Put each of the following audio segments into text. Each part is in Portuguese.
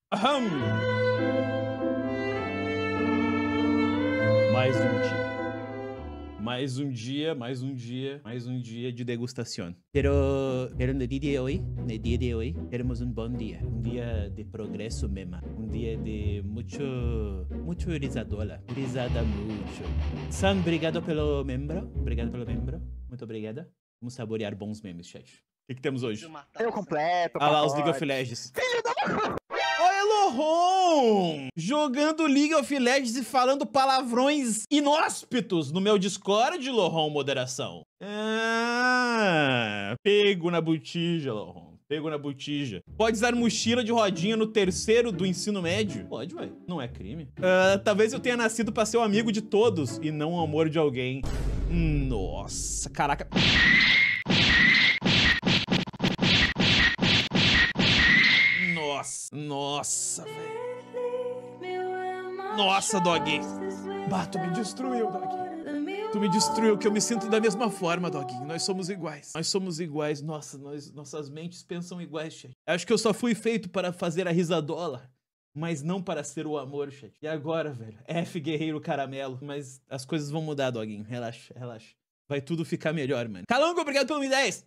Aham. Mais um dia. Mais um dia, mais um dia, mais um dia de degustação. Pero no dia de hoy, teremos um bom dia. Um dia de progresso mesmo. Um dia de mucho risadola. Risada mucho. Sam, obrigado pelo membro. Obrigado pelo membro. Muito obrigada. Vamos saborear bons memes, chat. O que temos hoje? Eu completo. Ah lá, os League of Legends. Filho da... Olha, Lohon! Jogando League of Legends e falando palavrões inóspitos no meu Discord, Lohon, moderação. Ah, pego na botija, Lohon. Pego na botija. Pode usar mochila de rodinha no terceiro do ensino médio? Pode, ué. Não é crime. Talvez eu tenha nascido pra ser o amigo de todos e não o amor de alguém. Nossa, caraca. Nossa, velho. Nossa, Dog. Bah, tu me destruiu, Dog. Tu me destruiu, que eu me sinto da mesma forma, Doguinho. Nós somos iguais. Nós somos iguais. Nossa, nossas mentes pensam iguais, chat. Acho que eu só fui feito para fazer a risadola, mas não para ser o amor, chat. E agora, velho? F, guerreiro caramelo. Mas as coisas vão mudar, Doguinho. Relaxa, relaxa. Vai tudo ficar melhor, mano. Calango, obrigado pelo 10.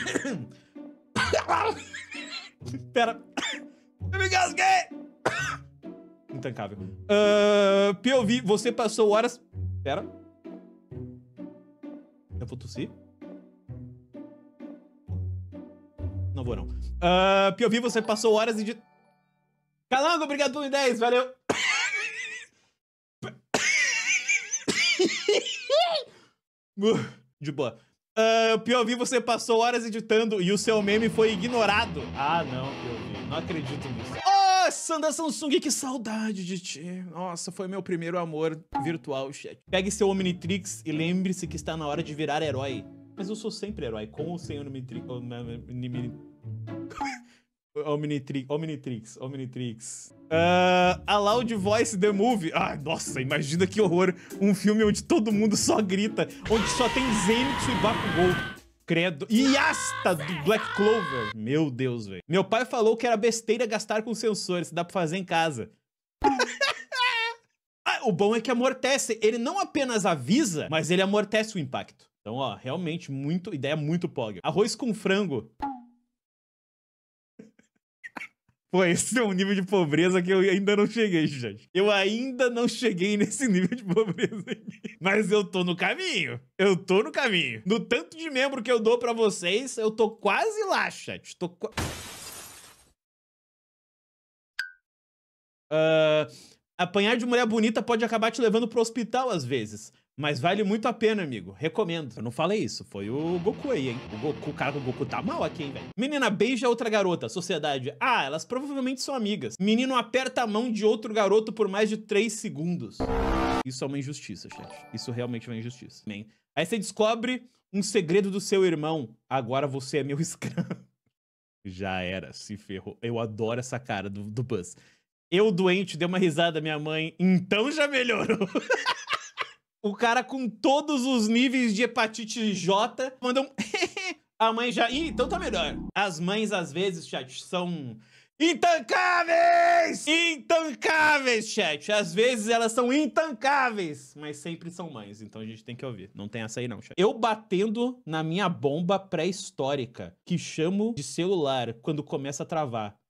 Pera. Eu me gasguei! Intancável. POV, você passou horas... Pera. Eu vou tossir? Não vou, não. POV, você passou horas e... Calango, obrigado pelo 10, valeu! De boa. POV, você passou horas editando e o seu meme foi ignorado. Ah, não, POV. Não acredito nisso. Oh, Sandra Samsung, que saudade de ti. Nossa, foi meu primeiro amor virtual, chat. Pegue seu Omnitrix e lembre-se que está na hora de virar herói. Mas eu sou sempre herói, com ou sem Omnitrix. Omnitrix. A Loud Voice The Movie. Ah, nossa, imagina que horror. Um filme onde todo mundo só grita, onde só tem Zenitsu e Bakugou. Credo. E Asta do Black Clover. Meu Deus, velho. Meu pai falou que era besteira gastar com sensores. Dá pra fazer em casa. O bom é que amortece. Ele não apenas avisa, mas ele amortece o impacto. Então, ó, realmente, ideia muito pog. Arroz com frango. Pô, esse é um nível de pobreza que eu ainda não cheguei, gente. Eu ainda não cheguei nesse nível de pobreza aqui. Mas eu tô no caminho. Eu tô no caminho. No tanto de membro que eu dou pra vocês, eu tô quase lá, chat. Apanhar de mulher bonita pode acabar te levando pro hospital às vezes. Mas vale muito a pena, amigo. Recomendo. Eu não falei isso. Foi o Goku aí, hein? O cara do Goku tá mal aqui, hein, velho? Menina beija outra garota. Sociedade. Ah, elas provavelmente são amigas. Menino aperta a mão de outro garoto por mais de 3 segundos. Isso é uma injustiça, chat. Isso realmente é uma injustiça. Bem, aí você descobre um segredo do seu irmão. Agora você é meu escravo. Já era. Se ferrou. Eu adoro essa cara do Buzz. Eu, doente, dei uma risada, minha mãe. Então já melhorou. O cara com todos os níveis de hepatite J mandou um... A mãe já... Ih, então tá melhor. As mães, às vezes, chat, são... intancáveis! Intancáveis, chat. Às vezes elas são intancáveis, mas sempre são mães. Então a gente tem que ouvir. Não tem essa aí não, chat. Eu batendo na minha bomba pré-histórica, que chamo de celular quando começa a travar.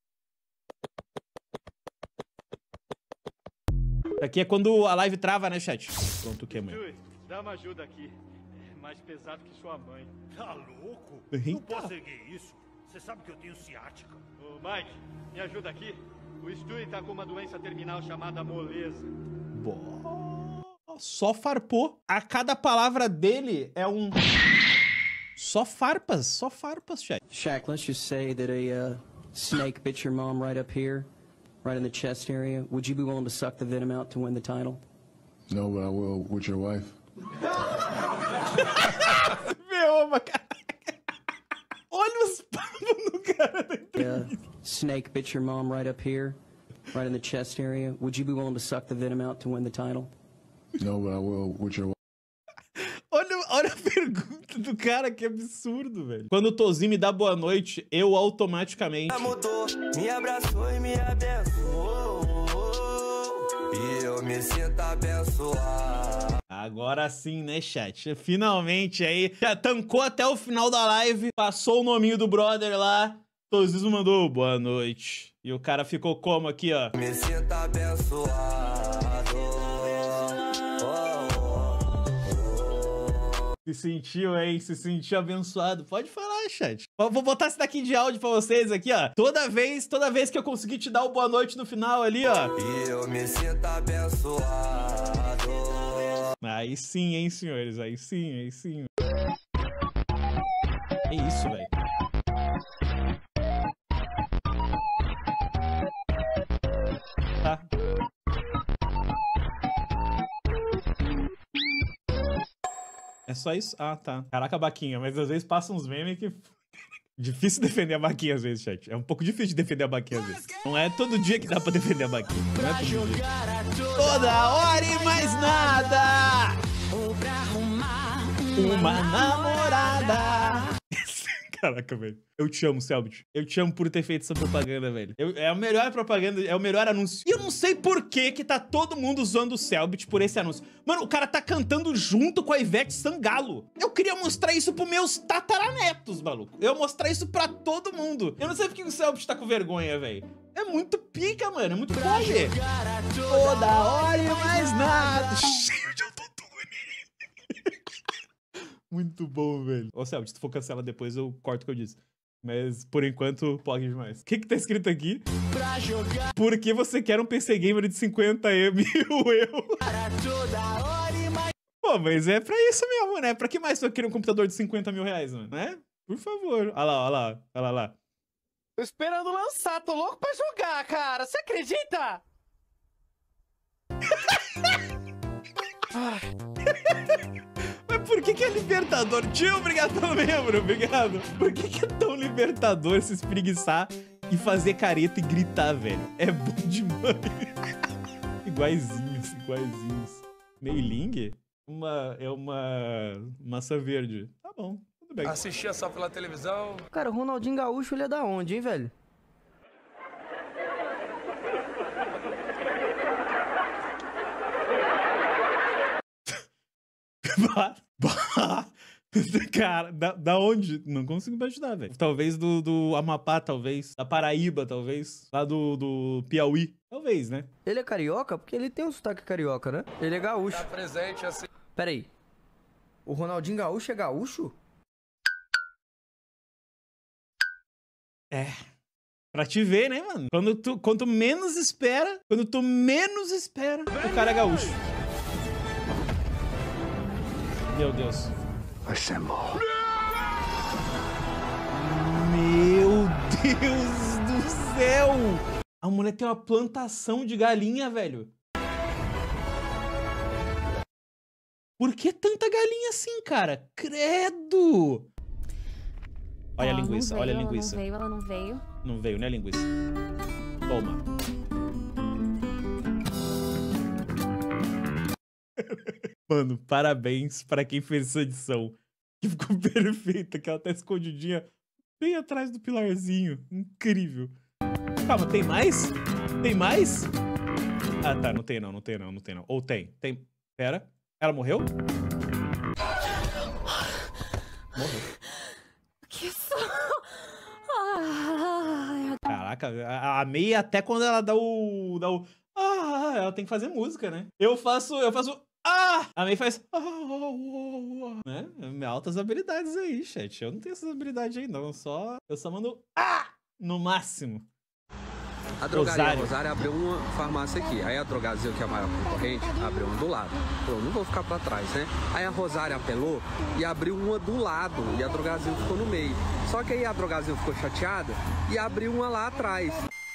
Aqui é quando a live trava, né, chat? Pronto, o que, mãe? Dá uma ajuda aqui. É mais pesado que sua mãe. Tá louco? Eita. Não posso erguer isso. Você sabe que eu tenho ciática. Ô, Mike, me ajuda aqui. O Stewie tá com uma doença terminal chamada moleza. Só farpou. A cada palavra dele é um... Só farpas, chat. Shaq, let's just say that a snake bit your mom right up here. Right in the chest area. Would you be willing to suck the venom out to win the title? No, but I will with your wife. Meu, cara. Olha os papos no cara. Snake bit your mom right up here. Right in the chest area. Would you be willing to suck the venom out to win the title? No, but I will with your wife. Olha a pergunta do cara, que absurdo, velho. Quando o Tozinho me dá boa noite, eu automaticamente... Mudou, me abraçou e me abençoou. Agora sim, né, chat? Finalmente aí, já tancou até o final da live, passou o nominho do brother lá, Tosismo mandou boa noite. E o cara ficou como aqui, ó? Me sinto abençoado. Se sentiu, hein? Se sentiu abençoado. Pode falar, chat. Vou botar esse daqui de áudio pra vocês aqui, ó. Toda vez que eu conseguir te dar o boa noite no final ali, ó. E eu me sinto abençoado. Aí sim, hein, senhores? Aí sim, aí sim. É isso, velho. Tá. É só isso? Ah, tá. Caraca, Baquinha, mas às vezes passa uns memes que... Difícil defender a Baquinha às vezes, chat. É um pouco difícil de defender a Baquinha às vezes. Não é todo dia que dá pra defender a Baquinha. Não é todo dia. Toda hora e mais nada! Ou pra arrumar uma namorada. Caraca, velho. Eu te amo, Selbit. Eu te amo por ter feito essa propaganda, velho. É a melhor propaganda, é o melhor anúncio. E eu não sei por que tá todo mundo usando o Selbit por esse anúncio. Mano, o cara tá cantando junto com a Ivete Sangalo. Eu queria mostrar isso pros meus tataranetos, maluco. Eu mostrar isso pra todo mundo. Eu não sei por que o Selbit tá com vergonha, velho. É muito pica, mano. É muito bom, velho. Toda hora e mais nada. Cheio de autotune. Muito bom, velho. Ô, Selbit, se tu for cancelar depois, eu corto o que eu disse. Mas, por enquanto, pode demais. O que tá escrito aqui? Por que você quer um PC Gamer de 50 mil euros? Pô, mas é pra isso mesmo, né? Pra que mais você quer um computador de 50 mil reais, mano? Né? Por favor. Olha lá, olha lá, olha lá. Tô esperando lançar, tô louco pra jogar, cara. Você acredita? Mas por que é libertador? Tio, obrigado pelo membro, obrigado. Por que é tão libertador se espreguiçar e fazer careta e gritar, velho? É bom demais. Iguaizinhos, iguaizinhos. Meiling? É uma maçã verde. Tá bom, tudo bem. Assistia só pela televisão. Cara, o Ronaldinho Gaúcho, ele é da onde, hein, velho? Cara, da onde? Não consigo imaginar, velho. Talvez do Amapá, talvez. Da Paraíba, talvez. Lá do Piauí. Talvez, né? Ele é carioca? Porque ele tem um sotaque carioca, né? Ele é gaúcho. Tá presente assim. Pera aí. O Ronaldinho Gaúcho é gaúcho? É. Pra te ver, né, mano? Quanto menos espera, o cara é gaúcho. Meu Deus. Assemble. Meu Deus do céu! A mulher tem uma plantação de galinha, velho. Por que tanta galinha assim, cara? Credo! Olha a linguiça, olha a linguiça. Ela não veio. Não veio, né, a linguiça? Toma. Mano, parabéns pra quem fez essa edição. Que ficou perfeita, que ela tá escondidinha bem atrás do pilarzinho. Incrível. Calma, tem mais? Tem mais? Ah, tá, não tem não. Ou tem? Tem. Pera. Ela morreu? Morreu. Que isso? Caraca, amei até quando ela dá o... ela tem que fazer música, né? Eu faço... A May faz... Né? Altas habilidades aí, chat. Eu não tenho essas habilidades aí, não. Eu só mando... No máximo. A drogaria Rosário abriu uma farmácia aqui. Aí a Drogazil, que é a maior concorrente, abriu uma do lado. Falou, não vou ficar pra trás, né? Aí a Rosário apelou e abriu uma do lado. E a Drogazil ficou no meio. Só que aí a Drogazil ficou chateada e abriu uma lá atrás.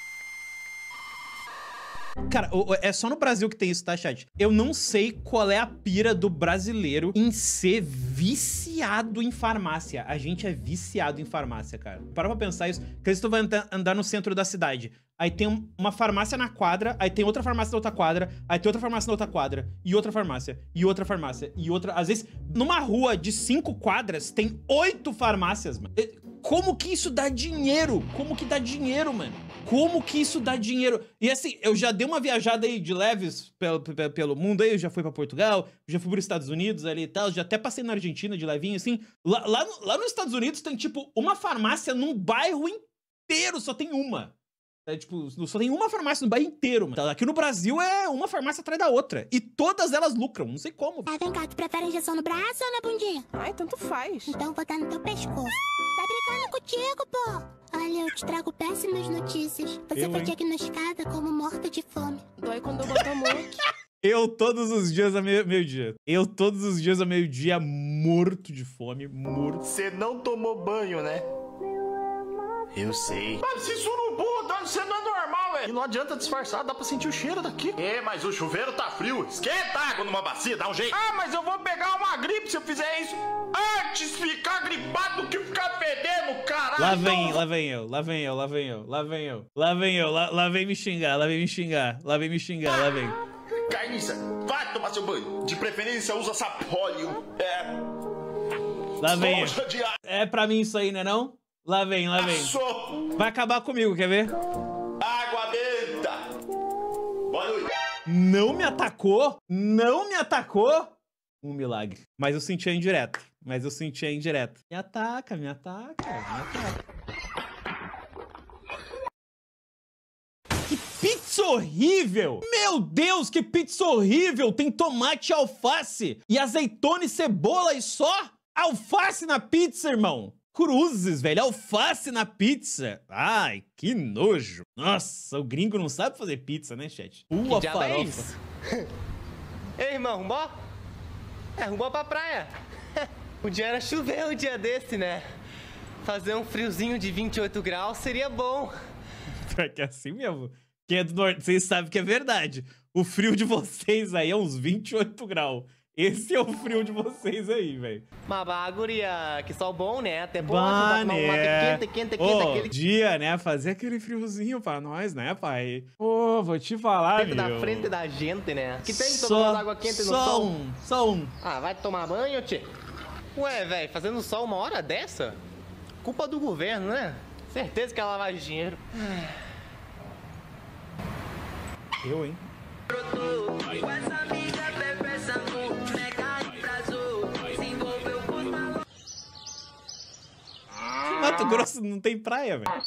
Cara, é só no Brasil que tem isso, tá, chat? Eu não sei qual é a pira do brasileiro em ser viciado em farmácia. A gente é viciado em farmácia, cara. Para pra pensar isso. Porque se tu vai andar no centro da cidade, aí tem uma farmácia na quadra, aí tem outra farmácia na outra quadra, aí tem outra farmácia na outra quadra, e outra farmácia, e outra farmácia, e outra... Às vezes, numa rua de 5 quadras, tem 8 farmácias, mano. como que isso dá dinheiro? Como que dá dinheiro, mano? Como que isso dá dinheiro? E assim, eu já dei uma viajada aí de leves pelo mundo aí, eu já fui pra Portugal, já fui pros Estados Unidos ali e tal, já até passei na Argentina de levinho, assim. Lá nos Estados Unidos tem, tipo, uma farmácia num bairro inteiro, só tem uma. É, tipo, só tem uma farmácia no bairro inteiro, mano. Aqui no Brasil é uma farmácia atrás da outra. E todas elas lucram, não sei como. Ah, vem cá, tu prefere injeção no braço ou na bundinha? Ai, tanto faz. Então eu vou dar no teu pescoço. Tá brincando contigo, pô. Olha, eu te trago péssimas notícias. Você foi diagnosticada como morta de fome. Dói quando eu boto a mão aqui. Eu todos os dias a meio-dia. Eu todos os dias a meio-dia morto de fome, morto. Você não tomou banho, né? Eu sei. Mas esse surubu dando você não é normal, velho. E não adianta disfarçar, dá pra sentir o cheiro daqui. É, mas o chuveiro tá frio. Esquenta a água numa bacia, dá um jeito. Ah, mas eu vou pegar uma gripe se eu fizer isso. Antes ficar gripado do que ficar fedendo, caralho. Lá vem eu. Lá vem me xingar, lá vem me xingar. Carniça, vai tomar seu banho. De preferência usa sapólio. Lá vem eu. É pra mim isso aí, né não? Lá vem. Vai acabar comigo, quer ver? Água benta. Boa noite. Não me atacou. Um milagre. Mas eu senti a indireta. Me ataca. Que pizza horrível! Meu Deus, que pizza horrível! Tem tomate e alface, e azeitona e cebola e só? Alface na pizza, irmão! Cruzes, velho, alface na pizza. Ai, que nojo. Nossa, o gringo não sabe fazer pizza, né, chat? Que diabo é isso? Ei, irmão, rumbó? Rumbó pra praia. O dia era chover um dia desse, né? Fazer um friozinho de 28 graus seria bom. É que é assim mesmo. Quem é do norte, vocês sabem que é verdade. O frio de vocês aí é uns 28 graus. Esse é o frio de vocês aí, velho. Mas guria, que sol bom, né? Até bom, né? quente, aquele dia, né? Fazer aquele friozinho pra nós, né, pai? Pô, vou te falar, meu. Na frente da gente, né? Que tem tomando água quente no sol. Só um. Ah, vai tomar banho, tchê? Ué, velho, fazendo sol uma hora dessa? Culpa do governo, né? Certeza que é lavagem de dinheiro. Eu, hein? Mato Grosso não tem praia, velho.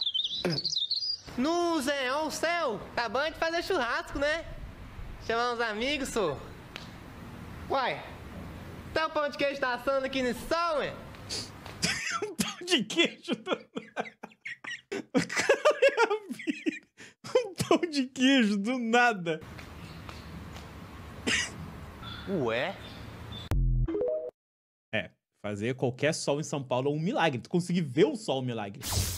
Nuzé, ó o céu. Tá bom de fazer churrasco, né? Chamar uns amigos, sô. Uai, tá o pão de queijo tá assando aqui nesse sol, ué? Pão de queijo do nada. O cara é a vida. Um pão de queijo do nada. Ué? Fazer qualquer sol em São Paulo é um milagre. Tu conseguir ver o sol é um milagre.